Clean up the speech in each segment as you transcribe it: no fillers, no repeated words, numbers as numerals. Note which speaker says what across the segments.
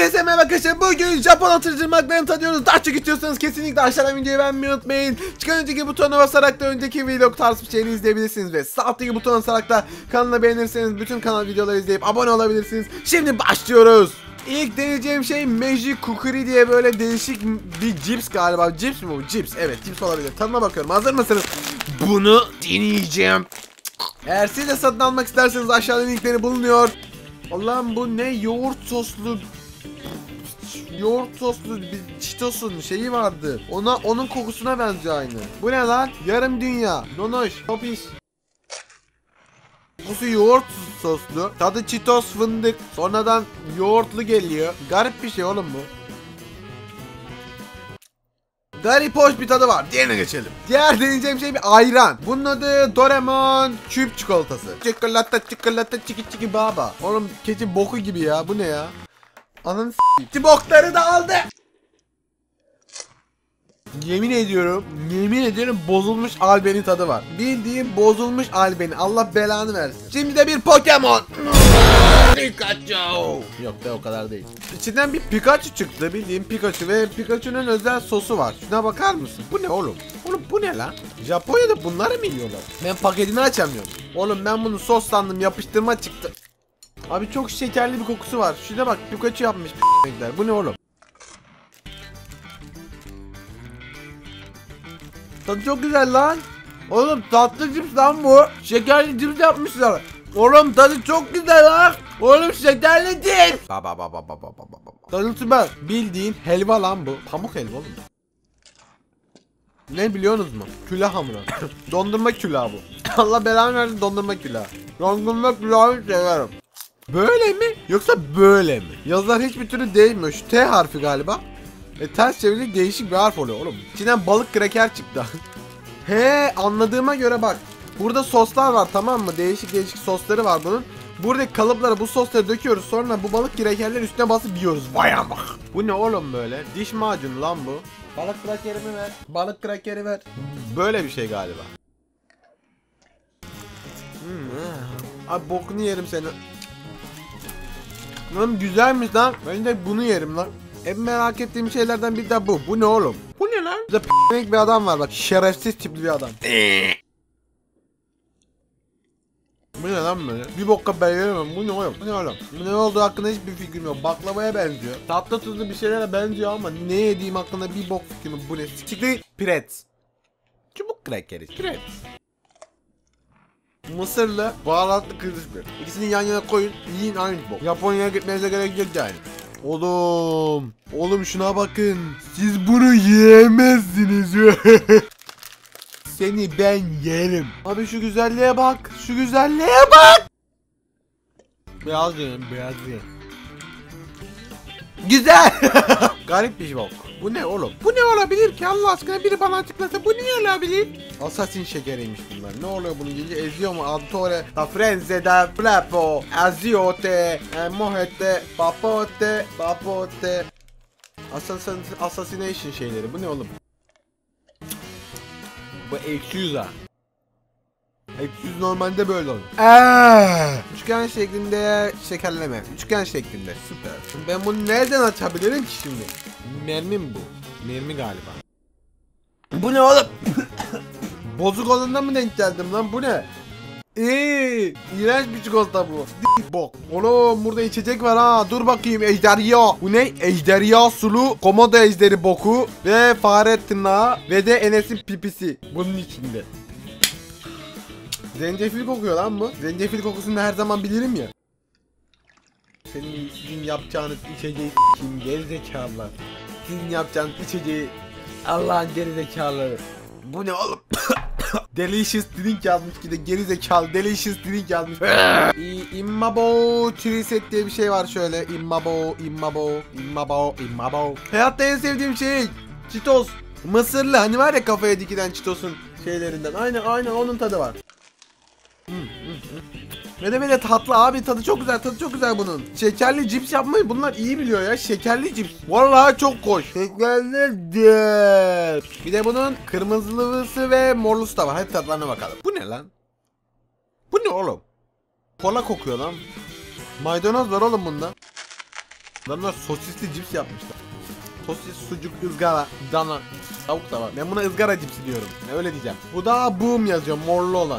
Speaker 1: Hepinize merhaba arkadaşlar. Bugün Japon atıştırmalarını tadıyoruz. Daha çok istiyorsanız kesinlikle aşağıdan videoyu beğenmeyi unutmayın. Çıkan önceki butona basarak da önceki vlog tarzı bir şeyini izleyebilirsiniz. Ve sağ alttaki butona basarak da kanalı beğenirseniz bütün kanal videoları izleyip abone olabilirsiniz. Şimdi başlıyoruz. İlk deneyeceğim şey Meiji Kukuri diye böyle değişik bir cips galiba. Cips mi bu? Cips. Evet, cips olabilir. Tadına bakıyorum. Hazır mısınız? Bunu deneyeceğim. Eğer siz de satın almak isterseniz aşağıda linkleri bulunuyor. Allah'ım bu ne? Yoğurt soslu bir Cheetos'un şeyi vardı. Onun kokusuna benziyor aynı. Bu ne lan? Yarım dünya. Nonoş. Topiş. Kokusu yoğurt soslu. Tadı Cheetos fındık. Sonradan yoğurtlu geliyor. Garip bir şey oğlum bu. Garip hoş bir tadı var. Diğerine geçelim. Diğer deneyeceğim şey bir ayran. Bunun adı Doraemon küp çikolatası. Çikolata çiki baba. Oğlum keçi boku gibi ya. Bu ne ya? Ananı s***. Bokları da aldı. Yemin ediyorum bozulmuş albeni tadı var. Bildiğin bozulmuş albeni. Allah belanı versin. Şimdi de bir Pokemon. Pikachu. Yok be, o kadar değil. İçinden bir Pikachu çıktı, bildiğin Pikachu ve Pikachu'nun özel sosu var. Şuna bakar mısın? Bu ne oğlum? Oğlum bu ne lan? Japonya'da bunları mı yiyorlar? Ben paketini açamıyorum. Oğlum ben bunu sos sandım, yapıştırma çıktı. Abi çok şekerli bir kokusu var. Şuna bak, Pikachu yapmış. Bu ne oğlum? Tadı çok güzel lan. Oğlum tatlı cips lan bu. Şekerli cips yapmışlar. Oğlum tadı çok güzel lan. Oğlum şekerli cips. Tadı süper. Bildiğin helva lan bu. Pamuk helva oğlum. Ne biliyorsunuz mu? Külah hamuru. Dondurma külahı bu. Allah belanı versin, dondurma külahı. Dondurma külahı severim. Böyle mi yoksa böyle mi? Yazılar hiçbir türlü değmiyor. Şu T harfi galiba. Ters çevirince değişik bir harf oluyor oğlum. İçinden balık kraker çıktı. He, anladığıma göre bak. Burada soslar var, tamam mı? Değişik sosları var bunun. Buradaki kalıplara bu sosları döküyoruz. Sonra bu balık krakerleri üstüne basıp yiyoruz. Vay ama. Bu ne oğlum böyle? Diş macunu lan bu. Balık krakerimi ver. Balık krakeri ver. Böyle bir şey galiba. Abi bokunu yerim seni. Lan güzelmiş lan. Ben de bunu yerim lan. En merak ettiğim şeylerden biri de bu. Bu ne oğlum? Bu ne lan? Burada p***lik bir adam var bak. Şerefsiz tipli bir adam. Bu ne lan böyle? Bir bokka beğenemem. Bu ne oğlum? Bu ne oğlum? Bu ne olduğu hakkında hiçbir fikrim yok. Baklavaya benziyor. Tatlı tuzlu bir şeylere benziyor ama ne yediğim hakkında bir bok fikrim yok. Bu ne? Sikli Pret. Çubuk krakeri. Pret. Mısırlı, baharatlı kırışmıyor. İkisini yan yana koyun, yiyin aynı bok. Japonya'ya gitmenize gerek yok yani. Oğlum şuna bakın. Siz bunu yiyemezsiniz. Seni ben yerim. Abi şu güzelliğe bak. Şu güzelliğe bak. Beyaz yerim. Güzel. Garip bir bok. Bu ne oğlum? Bu ne olabilir ki Allah aşkına, biri bana açıklasa bu ne olabilir? Assassin şekeriymiş bunlar. Ne oluyor bunun gece eziyor mu? Adore, la frenze da flapo, aziote, mohete, papote. Assassination şeyleri. Bu ne oğlum? Bu ekşi ha. Ekşi normalde böyle olur. Üçgen şeklinde şekerleme. Üçgen şeklinde. Süper. Ben bunu nereden açabilirim ki şimdi? Mermi mi bu? Mermi galiba. Bu ne oğlum? Bozuk olandan mı denk geldim lan? Bu ne? İğrenç bir çikolata bu. Bok. Oğlum burada içecek var ha. Dur bakayım, ejderha. Bu ne? Ejderha sulu komodo ejderi boku ve fare tırnağı ve de Enes'in pipisi bunun içinde. Zencefil kokuyor lan bu. Zencefil kokusunu her zaman bilirim ya. Sizin yapacağınız içeceği kim gerizekalılar. Sizin yapacağınız içeceği Allah'ın gerizekalıları. Bu ne oğlum? Delicious drink yazmış ki de gerizekalı delicious drink yazmış. Immabo Triset diye bir şey var şöyle. Immabo. Hayatta en sevdiğim şey Cheetos. Mısırlı, hani var ya kafaya dikilen Cheetos'un şeylerinden. Aynen onun tadı var. Ve de böyle tatlı abi, tadı çok güzel bunun. Şekerli cips yapmayı bunlar iyi biliyor ya, şekerli cips. Vallahi çok hoş. Şekerli cips. Bir de bunun kırmızılısı ve morlusu da var. Hadi tadlarına bakalım. Bu ne lan? Bu ne oğlum? Kola kokuyor lan. Maydanoz var oğlum bunda. Adamlar sosisli cips yapmışlar. Sosis, sucuk, ızgara, dana, tavuk da var. Ben buna ızgara cipsi diyorum. Öyle diyeceğim. Bu da boom yazıyor, morlu olan.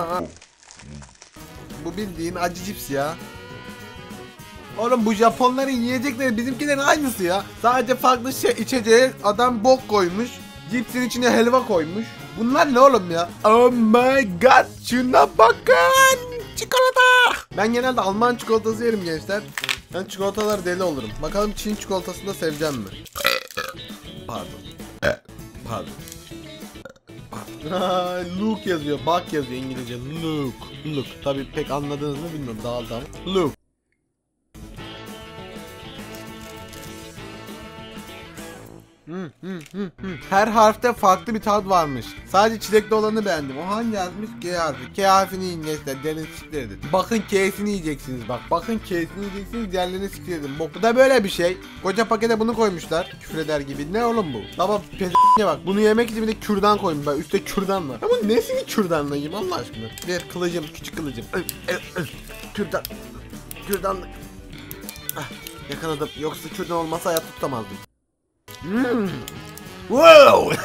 Speaker 1: Bu bildiğin acı cips ya. Oğlum bu Japonların yiyecekleri bizimkilerin aynısı ya. Sadece farklı şey içeceğe adam bok koymuş. Cipsin içine helva koymuş. Bunlar ne oğlum ya? Oh my god, şuna bakın. Çikolata. Ben genelde Alman çikolatası yerim gençler. Ben çikolatalar deli olurum. Bakalım Çin çikolatasını da seveceğim mi? Pardon. Pardon. Luke yazıyor, bak yazıyor İngilizce. Luke. Tabii pek anladınız mı bilmiyorum. Daha. Luke. Her harfte farklı bir tat varmış. Sadece çilekli olanı beğendim. O hangi harfmiş? G harfi. K harfini yiyin gençler. Derin siktirdin. Bakın K'sini yiyeceksiniz bak. Bakın K'sini yiyeceksiniz. Diğerlerini siktirdin. Bu da böyle bir şey. Koca pakete bunu koymuşlar. Küfür eder gibi. Ne oğlum bu? Baba p***ye bak. Bunu yemek için bir de kürdan koymuş. Bak üstte kürdan var. Ya bu nesini kürdanla yiyeyim Allah aşkına? Ver kılıcım. Küçük kılıcım. Kürdan. Kürdan. Ah, yakaladım. Yoksa kürdan olmasa hayat tutamazdım. Wow!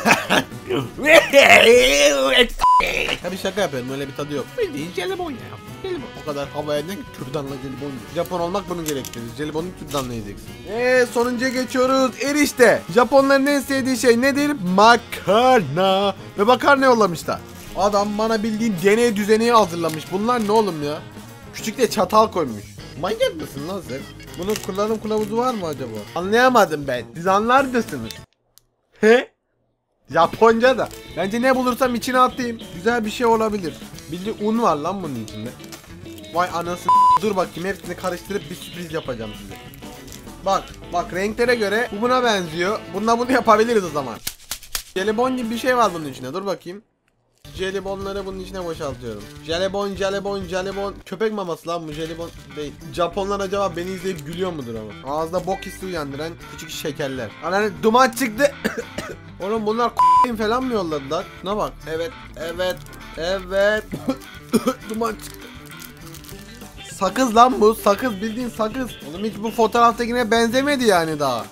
Speaker 1: Tabii şaka yapıyorum, öyle bir tadı yok. Bildiğin jelibon ya. Jelibon. O kadar havaya ne kürdanla jelibon yiyor. Japon olmak bunu gerektirir. Jelibonu kürdanla yiyeceksin. Sonuncuya geçiyoruz. Erişte. Japonların en sevdiği şey nedir? Makarna. Ve makarna yollamışlar. Adam bana bildiğin deney düzeni hazırlamış. Bunlar ne oğlum ya? Küçük de çatal koymuş. Manyak mısın lan sen? Bunun kullanım kılavuzu var mı acaba? Anlayamadım ben. Siz anlar mısınız? He? Japonca da. Bence ne bulursam içine atayım. Güzel bir şey olabilir. Bildiğin un var lan bunun içinde. Vay anası. Dur bakayım, hepsini karıştırıp bir sürpriz yapacağım size. Bak renklere göre bu buna benziyor. Bununla bunu yapabiliriz o zaman. Jelibon gibi bir şey var bunun içinde. Dur bakayım. Jelibonları bunun içine boşaltıyorum. Jelibon. Köpek maması lan bu, jelibon değil. Japonlar acaba beni izleyip gülüyor mudur ama? Ağızda bok hissi uyandıran küçük şekerler. Hani duman çıktı. Oğlum bunlar falan mı yolladılar? Şuna bak. Evet. Duman çıktı. Sakız lan bu. Sakız, bildiğin sakız. Oğlum hiç bu fotoğraftakine benzemedi yani daha.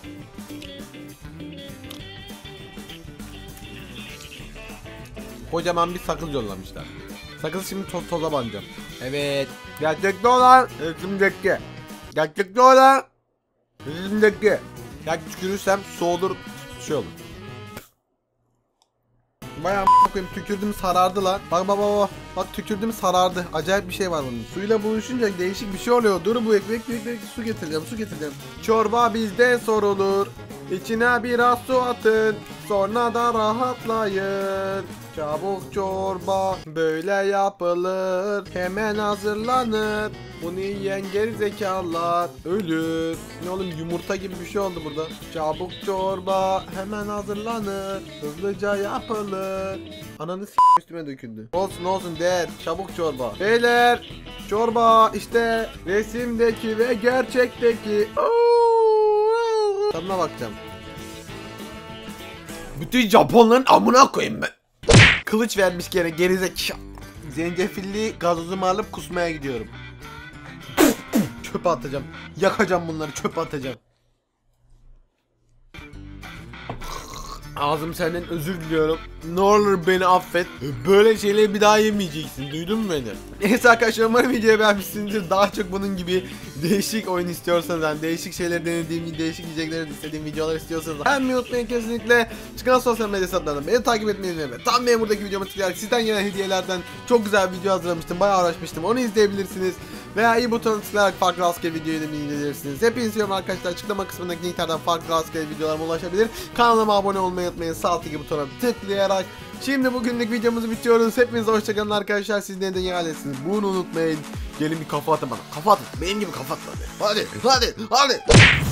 Speaker 1: Kocaman bir sakız yollamışlar. Sakız şimdi toza banacağım. Evet. Gerçekte olan resimdeki. Gerçekte olan resimdeki. Ya tükürürsem soğudur, şey olur. Bayağı koyayım, tükürdüm sarardı lan. Bak tükürdüm sarardı. Acayip bir şey var bunun. Suyla buluşunca değişik bir şey oluyor. Dur bu ekmek su getireceğim. Çorba bizde sorulur. İçine biraz su atın. Sonra da rahatlayın. Çabuk çorba böyle yapılır. Hemen hazırlanır. Bunu yiyen gerizekalılar ölür. Ne oğlum, yumurta gibi bir şey oldu burada. Çabuk çorba hemen hazırlanır. Hızlıca yapılır. Ananı üstüme döküldü. Olsun der. Çabuk çorba. Beyler, çorba işte resimdeki ve gerçekteki. Tadına bakacağım. Bütün Japonların amına koyayım ben. Kılıç vermiş gene gerizekalı. Zencefilli gazozumu alıp kusmaya gidiyorum. Çöpe atacağım. Yakacağım bunları, çöpe atacağım. Ağzım senden özür diliyorum. Ne olur beni affet. Böyle şeyleri bir daha yemeyeceksin. Duydun mu beni? Neyse arkadaşlar, umarım videoyu beğenmişsinizdir. Daha çok bunun gibi değişik oyun istiyorsanız, yani değişik şeyler denediğim, değişik yiyecekleri istediğim videolar istiyorsanız beğenmeyi unutmayın kesinlikle. Çıkan sosyal medya hesaplarından beni takip etmeyi unutmayın. Tam benim buradaki videoma tıklayarak sizden gelen hediyelerden çok güzel bir video hazırlamıştım. Bayağı uğraşmıştım. Onu izleyebilirsiniz. Veya i butonuna tıklayarak farklı rastgele videoyu da izleyebilirsiniz. Hepinizi seviyorum arkadaşlar. Açıklama kısmındaki linklerden farklı rastgele videolarıma ulaşabilir. Kanalıma abone olmayı unutmayın. Sağ alttaki butona tıklayarak. Şimdi bugünlük videomuzu bitiriyoruz. Hepinize hoşçakalın arkadaşlar. Siz neden ihalesiniz? Bunu unutmayın. Gelin bir kafa atın bana. Kafa atın. Benim gibi kafa atın. Hadi.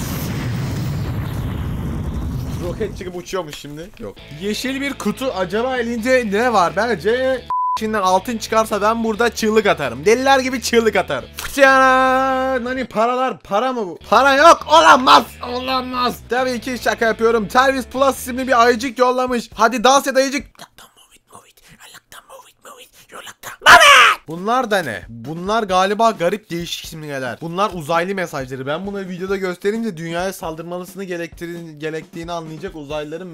Speaker 1: Roket çıkıp uçuyormuş şimdi. Yok. Yeşil bir kutu. Acaba elinde ne var? Bence içinden altın çıkarsa ben burada çığlık atarım. Deliler gibi çığlık atarım. Hani para mı bu? Para yok, olamaz. Tabii ki şaka yapıyorum. Tervis Plus isimli bir ayıcık yollamış. Hadi dans et ayıcık. Bunlar da ne? Bunlar galiba garip değişik simgeler. Bunlar uzaylı mesajları. Ben bunu videoda gösterince dünyaya saldırmalısını gerektiğini anlayacak uzaylıların